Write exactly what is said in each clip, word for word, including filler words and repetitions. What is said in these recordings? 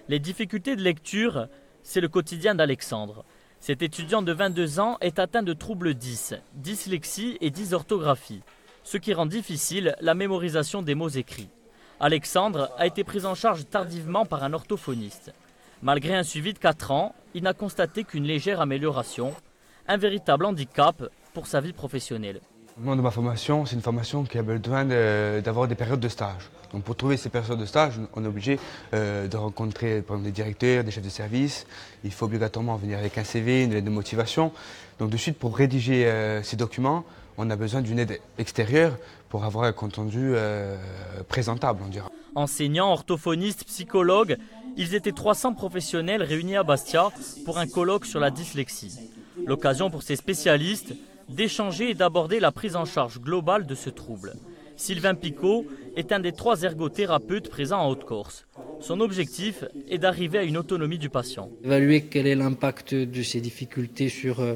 Les difficultés de lecture, c'est le quotidien d'Alexandre. Cet étudiant de vingt-deux ans est atteint de troubles dys, dyslexie et dysorthographie, ce qui rend difficile la mémorisation des mots écrits. Alexandre a été pris en charge tardivement par un orthophoniste. Malgré un suivi de quatre ans, il n'a constaté qu'une légère amélioration, un véritable handicap pour sa vie professionnelle. Moi, de ma formation, c'est une formation qui a besoin d'avoir des périodes de stage. Donc pour trouver ces périodes de stage, on est obligé euh, de rencontrer par exemple, des directeurs, des chefs de service. Il faut obligatoirement venir avec un C V, une lettre de motivation. Donc de suite, pour rédiger euh, ces documents, on a besoin d'une aide extérieure pour avoir un contenu euh, présentable, on dira. Enseignants, orthophonistes, psychologues, ils étaient trois cents professionnels réunis à Bastia pour un colloque sur la dyslexie. L'occasion pour ces spécialistes d'échanger et d'aborder la prise en charge globale de ce trouble. Sylvain Picot est un des trois ergothérapeutes présents en Haute-Corse. Son objectif est d'arriver à une autonomie du patient. Évaluer quel est l'impact de ces difficultés sur euh,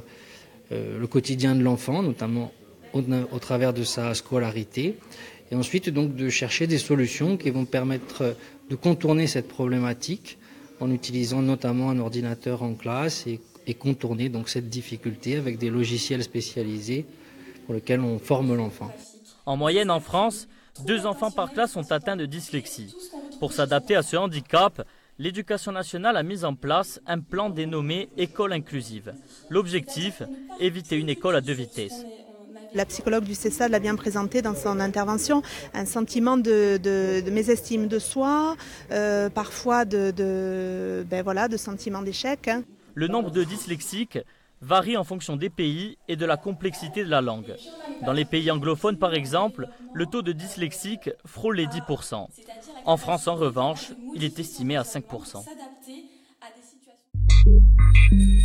le quotidien de l'enfant, notamment au, au travers de sa scolarité. Et ensuite donc de chercher des solutions qui vont permettre de contourner cette problématique en utilisant notamment un ordinateur en classe et et contourner donc cette difficulté avec des logiciels spécialisés pour lesquels on forme l'enfant. En moyenne en France, deux enfants par classe sont atteints de dyslexie. Pour s'adapter à ce handicap, l'Éducation nationale a mis en place un plan dénommé École inclusive. L'objectif, éviter une école à deux vitesses. La psychologue du C E S A D l'a bien présenté dans son intervention, un sentiment de, de, de mésestime de soi, euh, parfois de, de, ben voilà, de sentiment d'échec. Hein. Le nombre de dyslexiques varie en fonction des pays et de la complexité de la langue. Dans les pays anglophones, par exemple, le taux de dyslexiques frôle les dix pour cent. En France, en revanche, il est estimé à cinq pour cent.